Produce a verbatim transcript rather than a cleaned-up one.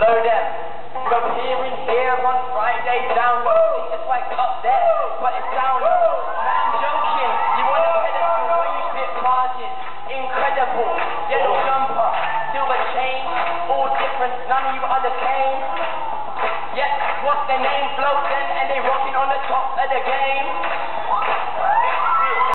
blow them. From here and here on Friday down low. It's like up there, but it's down low. Man, I'm joking. You want a pedestal where you spit barges. Incredible. Yellow jumper, silver chain, all different. None of you are the same. Yes, what's their name? Flow then, and they rocking on the top of the game.